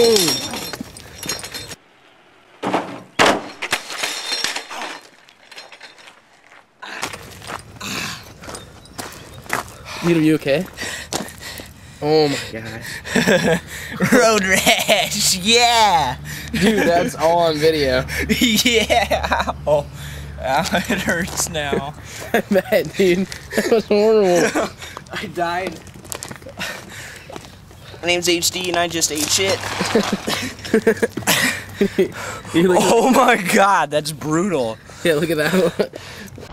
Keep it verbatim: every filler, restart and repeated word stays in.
Boom. Are you okay? Oh my gosh. Road rash, yeah! Dude, that's all on video. Yeah! Oh, it hurts now. I bet, dude. That was horrible. I died. My name's H D and I just ate shit. You look Oh my god, that's brutal. Yeah, look at that one.